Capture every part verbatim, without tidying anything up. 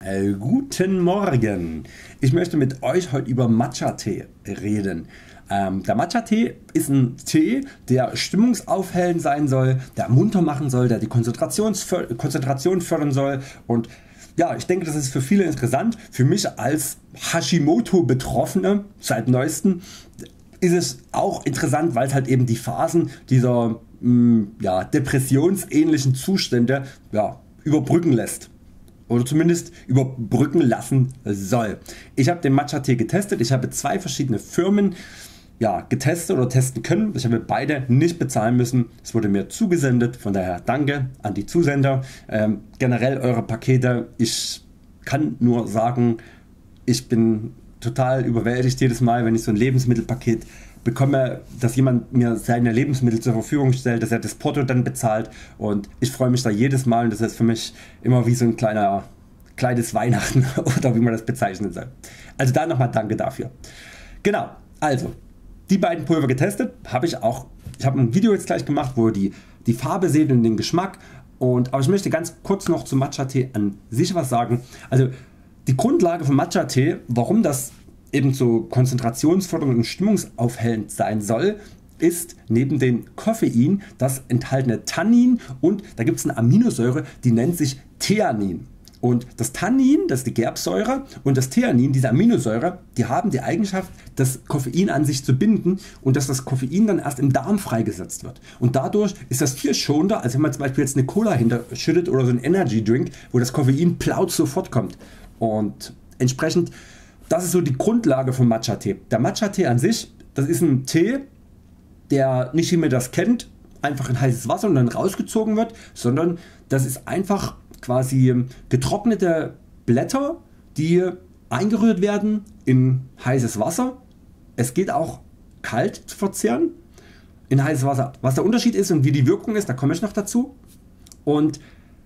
Äh, guten Morgen! Ich möchte mit euch heute über Matcha-Tee reden. Ähm, der Matcha-Tee ist ein Tee, der stimmungsaufhellend sein soll, der munter machen soll, der die Konzentration fördern soll und ja, ich denke, das ist für viele interessant. Für mich als Hashimoto Betroffene seit neuestem ist es auch interessant, weil es halt eben die Phasen dieser mh, ja, depressionsähnlichen Zustände ja, überbrücken lässt. Oder zumindest überbrücken lassen soll. Ich habe den Matcha Tee getestet. Ich habe zwei verschiedene Firmen ja, getestet oder testen können. Ich habe beide nicht bezahlen müssen. Es wurde mir zugesendet. Von daher danke an die Zusender. Ähm, generell eure Pakete. Ich kann nur sagen, ich bin total überwältigt jedes Mal, wenn ich so ein Lebensmittelpaket bekomme, dass jemand mir seine Lebensmittel zur Verfügung stellt, dass er das Porto dann bezahlt, und ich freue mich da jedes Mal, und das ist für mich immer wie so ein kleiner, kleines Weihnachten oder wie man das bezeichnen soll. Also da nochmal danke dafür. Genau, also die beiden Pulver getestet habe ich auch. Ich habe ein Video jetzt gleich gemacht, wo ihr die, die Farbe seht und den Geschmack, und, aber ich möchte ganz kurz noch zum Matcha Tee an sich was sagen. Also die Grundlage von Matcha Tee, warum das eben so konzentrationsfördernd und stimmungsaufhellend sein soll, ist neben dem Koffein das enthaltene Tannin, und da gibt es eine Aminosäure, die nennt sich Theanin. Und das Tannin, das ist die Gerbsäure, und das Theanin, diese Aminosäure, die haben die Eigenschaft, das Koffein an sich zu binden, und dass das Koffein dann erst im Darm freigesetzt wird. Und dadurch ist das viel schonender, als wenn man zum Beispiel jetzt eine Cola hinterschüttet oder so ein Energy Drink, wo das Koffein plaut sofort kommt. Und entsprechend, das ist so die Grundlage von Matcha Tee. Der Matcha Tee an sich, das ist ein Tee, der nicht, wie man das kennt, einfach in heißes Wasser und dann rausgezogen wird, sondern das ist einfach quasi getrocknete Blätter, die eingerührt werden in heißes Wasser. Es geht auch kalt zu verzehren in heißes Wasser. Was der Unterschied ist und wie die Wirkung ist, da komme ich noch dazu. Und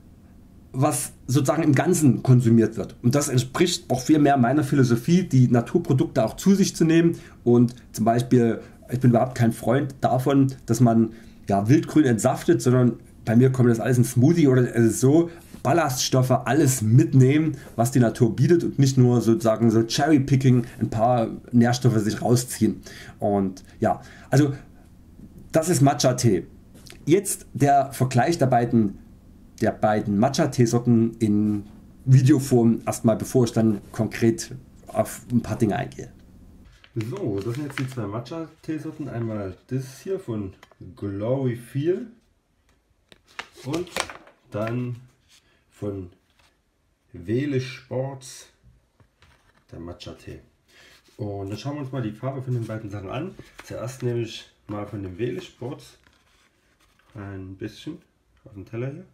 was sozusagen im Ganzen konsumiert wird, und das entspricht auch viel mehr meiner Philosophie, die Naturprodukte auch zu sich zu nehmen. Und zum Beispiel, ich bin überhaupt kein Freund davon, dass man ja, wildgrün entsaftet, sondern bei mir kommt das alles in Smoothie oder es ist so, Ballaststoffe, alles mitnehmen, was die Natur bietet, und nicht nur sozusagen so Cherry Picking ein paar Nährstoffe sich rausziehen. Und ja, also das ist Matcha Tee. Jetzt der Vergleich der beiden der beiden Matcha Teesorten in Videoform, erstmal, bevor ich dann konkret auf ein paar Dinge eingehe. So, das sind jetzt die zwei Matcha Teesorten. Einmal das hier von Glowy Feel und dann von Vehle Sports der Matcha Tee. Und dann schauen wir uns mal die Farbe von den beiden Sachen an. Zuerst nehme ich mal von dem Vehle Sports ein bisschen auf den Teller hier.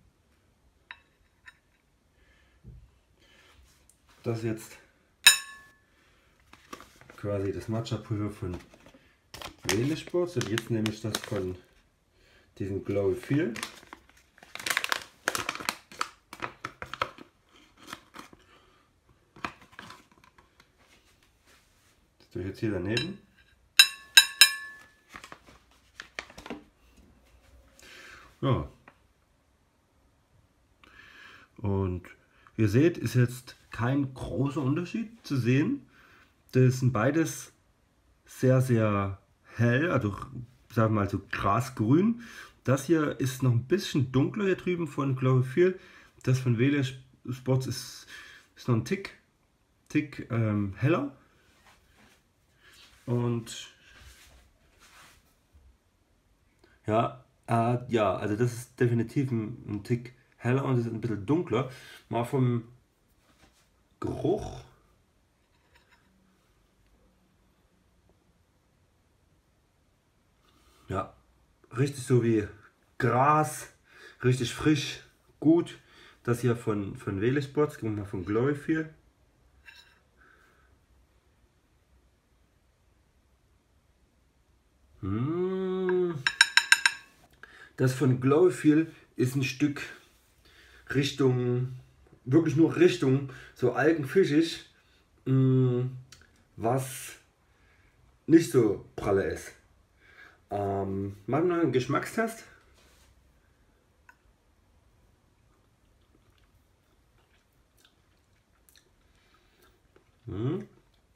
Das ist jetzt quasi das Matcha Pulver von Vehle Sports, und jetzt nehme ich das von diesem Glowy Feel. Das tue ich jetzt hier daneben. Ja. Und ihr seht, ist jetzt kein großer Unterschied zu sehen. Das sind beides sehr sehr hell, also sagen wir mal so grasgrün. Das hier ist noch ein bisschen dunkler hier drüben von Glowy Feel. Das von Vehle Sports ist, ist noch ein Tick, Tick ähm, heller. Und ja, äh, ja, also das ist definitiv ein, ein Tick heller und es ist ein bisschen dunkler. Mal vom Geruch. Ja, richtig so wie Gras, richtig frisch, gut. Das hier von, von Vehle Sports, gehen wir mal von Glowy Feel. Das von Glowy Feel ist ein Stück Richtung, wirklich nur Richtung so algenfischig, was nicht so pralle ist. Ähm, machen wir noch einen Geschmackstest. Hm.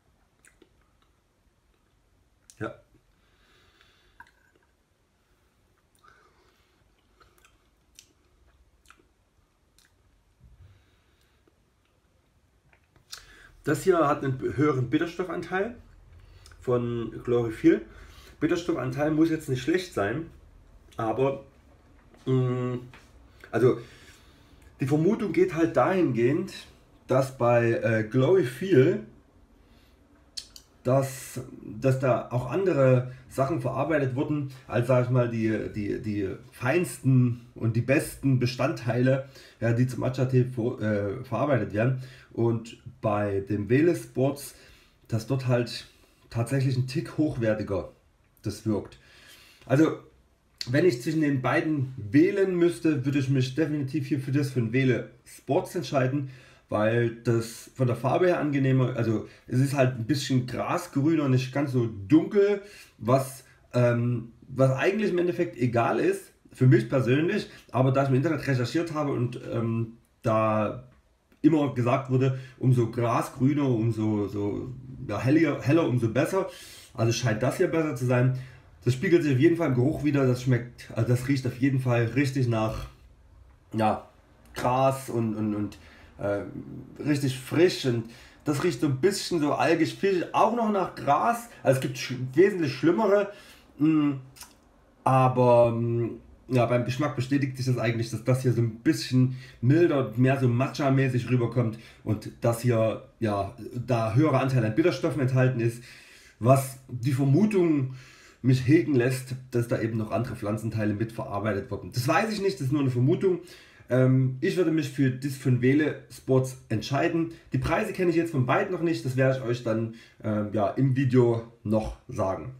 Ja. Das hier hat einen höheren Bitterstoffanteil von Glorifil. Bitterstoffanteil muss jetzt nicht schlecht sein, aber mh, also die Vermutung geht halt dahingehend, dass bei äh, Glorifil, dass, dass da auch andere Sachen verarbeitet wurden, als sag ich mal die, die, die feinsten und die besten Bestandteile, ja, die zum Matcha-Tee ver, äh, verarbeitet werden. Und bei dem Wele Sports, dass dort halt tatsächlich ein Tick hochwertiger das wirkt. Also wenn ich zwischen den beiden wählen müsste, würde ich mich definitiv hier für das für den Wele Sports entscheiden, weil das von der Farbe her angenehmer, also es ist halt ein bisschen grasgrüner, nicht ganz so dunkel, was, ähm, was eigentlich im Endeffekt egal ist, für mich persönlich, aber da ich im Internet recherchiert habe und ähm, da immer gesagt wurde, umso grasgrüner, umso so, ja, heller, heller, umso besser, also scheint das hier besser zu sein. Das spiegelt sich auf jeden Fall im Geruch wieder, das schmeckt, also das riecht auf jeden Fall richtig nach, ja, Gras und, und, und äh, richtig frisch, und das riecht so ein bisschen so algig, fischig, auch noch nach Gras, also es gibt sch wesentlich schlimmere, mh, aber mh, ja, beim Geschmack bestätigt sich das eigentlich, dass das hier so ein bisschen milder, mehr so Matcha-mäßig rüberkommt und dass hier ja da höherer Anteil an Bitterstoffen enthalten ist, was die Vermutung mich hegen lässt, dass da eben noch andere Pflanzenteile mitverarbeitet wurden. Das weiß ich nicht, das ist nur eine Vermutung. Ähm, ich würde mich für das von Wele Sports entscheiden. Die Preise kenne ich jetzt von beiden noch nicht, das werde ich euch dann ähm, ja, im Video noch sagen.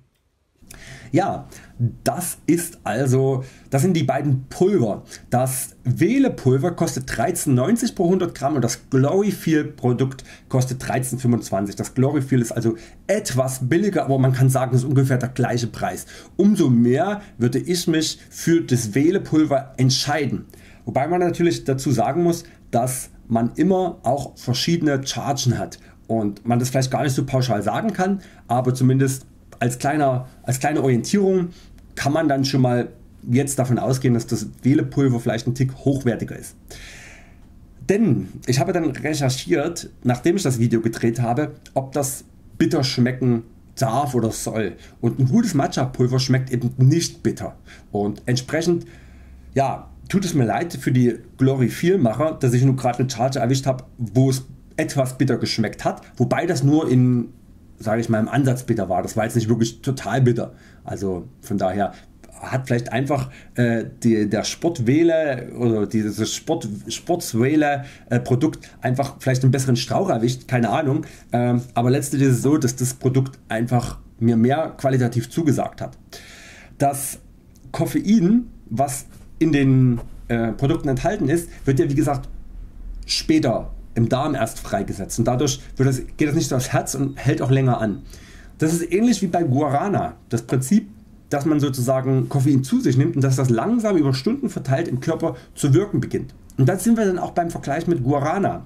Ja, das ist also, das sind die beiden Pulver. Das Wele Pulver kostet dreizehn neunzig pro hundert Gramm und das Glorifil Produkt kostet dreizehn fünfundzwanzig. Das Glorifil ist also etwas billiger, aber man kann sagen, es ist ungefähr der gleiche Preis. Umso mehr würde ich mich für das Wele Pulver entscheiden. Wobei man natürlich dazu sagen muss, dass man immer auch verschiedene Chargen hat und man das vielleicht gar nicht so pauschal sagen kann, aber zumindest Als, kleiner, als kleine Orientierung kann man dann schon mal jetzt davon ausgehen, dass das Wele Pulver vielleicht ein Tick hochwertiger ist. Denn ich habe dann recherchiert, nachdem ich das Video gedreht habe, ob das bitter schmecken darf oder soll. Und ein gutes Matcha Pulver schmeckt eben nicht bitter. Und entsprechend ja, tut es mir leid für die Glorifil-Macher, dass ich nur gerade eine Charge erwischt habe, wo es etwas bitter geschmeckt hat. Wobei das nur in, sage ich mal, im Ansatz bitter war. Das war jetzt nicht wirklich total bitter. Also von daher hat vielleicht einfach äh, die, der Sportwele oder dieses Sport, Sportswele äh, Produkt einfach vielleicht einen besseren Strauch erwischt, keine Ahnung. Ähm, aber letztlich ist es so, dass das Produkt einfach mir mehr qualitativ zugesagt hat. Das Koffein, was in den äh, Produkten enthalten ist, wird ja wie gesagt später im Darm erst freigesetzt und dadurch wird das, geht das nicht so aufs Herz und hält auch länger an. Das ist ähnlich wie bei Guarana. Das Prinzip, dass man sozusagen Koffein zu sich nimmt und dass das langsam über Stunden verteilt im Körper zu wirken beginnt. Und da sind wir dann auch beim Vergleich mit Guarana.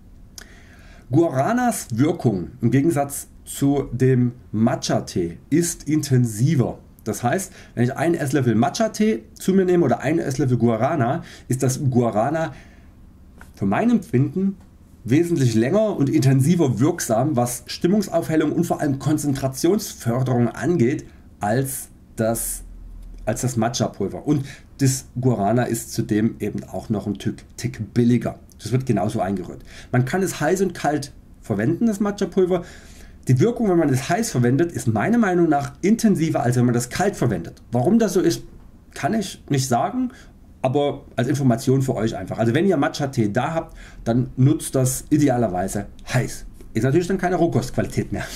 Guaranas Wirkung im Gegensatz zu dem Matcha Tee ist intensiver. Das heißt, wenn ich einen Esslöffel Matcha Tee zu mir nehme oder einen Esslöffel Guarana, ist das Guarana für mein Empfinden wesentlich länger und intensiver wirksam, was Stimmungsaufhellung und vor allem Konzentrationsförderung angeht, als das, als das Matcha Pulver. Und das Guarana ist zudem eben auch noch ein Tick, Tick billiger. Das wird genauso eingerührt. Man kann es heiß und kalt verwenden, das Matcha Pulver. Die Wirkung, wenn man es heiß verwendet, ist meiner Meinung nach intensiver, als wenn man das kalt verwendet. Warum das so ist, kann ich nicht sagen, aber als Information für euch einfach. Also wenn ihr Matcha Tee da habt, dann nutzt das idealerweise heiß. Ist natürlich dann keine Rohkostqualität mehr.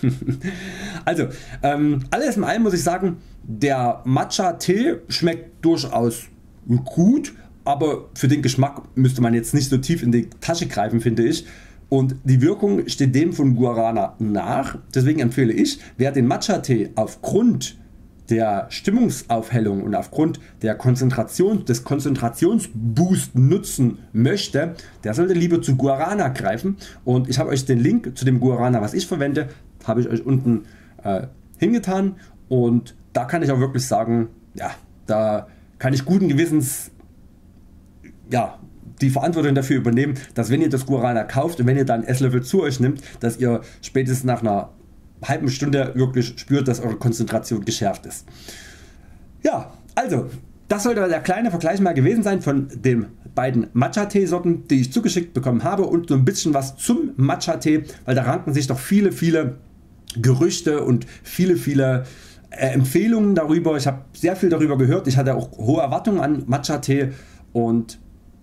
Also ähm, alles in allem muss ich sagen, der Matcha Tee schmeckt durchaus gut, aber für den Geschmack müsste man jetzt nicht so tief in die Tasche greifen, finde ich. Und die Wirkung steht dem von Guarana nach. Deswegen empfehle ich, wer den Matcha Tee aufgrund der Stimmungsaufhellung und aufgrund der Konzentration, des Konzentrationsboost nutzen möchte, der sollte lieber zu Guarana greifen. Und ich habe euch den Link zu dem Guarana, was ich verwende, habe ich euch unten äh, hingetan. Und da kann ich auch wirklich sagen, ja, da kann ich guten Gewissens ja, die Verantwortung dafür übernehmen, dass wenn ihr das Guarana kauft und wenn ihr dann Esslöffel zu euch nimmt, dass ihr spätestens nach einer halben Stunde wirklich spürt, dass eure Konzentration geschärft ist. Ja, also das sollte der kleine Vergleich mal gewesen sein von den beiden Matcha-Tee-Sorten, die ich zugeschickt bekommen habe, und so ein bisschen was zum Matcha-Tee, weil da ranken sich doch viele, viele Gerüchte und viele, viele äh, Empfehlungen darüber. Ich habe sehr viel darüber gehört, ich hatte auch hohe Erwartungen an Matcha-Tee und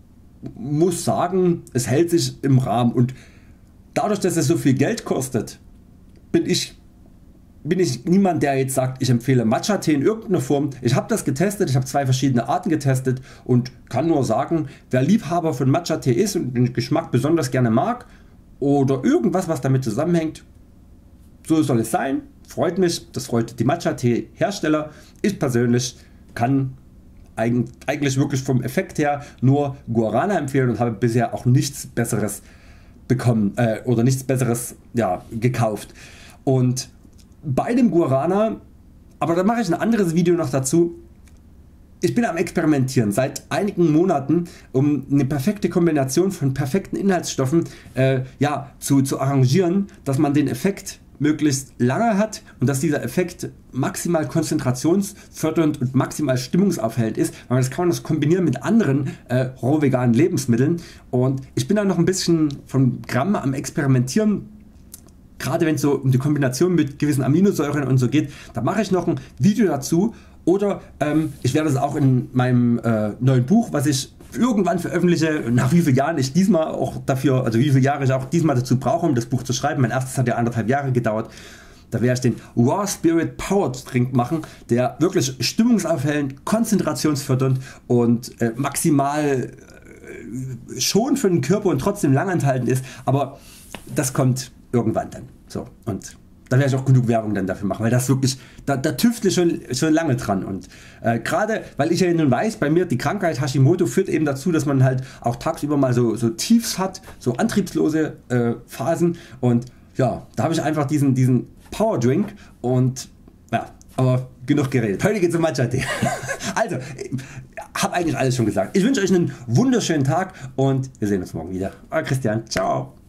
muss sagen, es hält sich im Rahmen, und dadurch, dass es so viel Geld kostet, bin ich, bin ich niemand, der jetzt sagt, ich empfehle Matcha Tee in irgendeiner Form. Ich habe das getestet, ich habe zwei verschiedene Arten getestet und kann nur sagen, wer Liebhaber von Matcha Tee ist und den Geschmack besonders gerne mag oder irgendwas, was damit zusammenhängt, so soll es sein. Freut mich, das freut die Matcha Tee Hersteller. Ich persönlich kann eigentlich wirklich vom Effekt her nur Guarana empfehlen und habe bisher auch nichts besseres bekommen äh, oder nichts besseres ja, gekauft. Und bei dem Guarana, aber da mache ich ein anderes Video noch dazu. Ich bin am Experimentieren seit einigen Monaten, um eine perfekte Kombination von perfekten Inhaltsstoffen äh, ja, zu, zu arrangieren, dass man den Effekt möglichst lange hat und dass dieser Effekt maximal konzentrationsfördernd und maximal stimmungsaufhellend ist, weil das kann man das kombinieren mit anderen äh, roh veganen Lebensmitteln. Und ich bin da noch ein bisschen von Gramm am Experimentieren. Gerade wenn es so um die Kombination mit gewissen Aminosäuren und so geht, da mache ich noch ein Video dazu, oder ähm, ich werde es auch in meinem äh, neuen Buch, was ich irgendwann veröffentliche, nach wie vielen Jahren ich diesmal auch dafür, also wie viele Jahre ich auch diesmal dazu brauche, um das Buch zu schreiben. Mein erstes hat ja anderthalb Jahre gedauert. Da werde ich den Raw Spirit Powered Drink machen, der wirklich stimmungsaufhellend, konzentrationsfördernd und äh, maximal äh, schon für den Körper und trotzdem langanhaltend ist, aber das kommt irgendwann dann. So, und da werde ich auch genug Werbung dann dafür machen, weil das wirklich, da, da tüftle ich schon, schon lange dran. Und äh, gerade weil ich ja nun weiß, bei mir die Krankheit Hashimoto führt eben dazu, dass man halt auch tagsüber mal so, so Tiefs hat, so antriebslose äh, Phasen, und ja, da habe ich einfach diesen, diesen Power Drink. Und ja, aber genug geredet. Heute geht es um Matcha Tee. Also, habe eigentlich alles schon gesagt. Ich wünsche euch einen wunderschönen Tag und wir sehen uns morgen wieder. Euer Christian, ciao.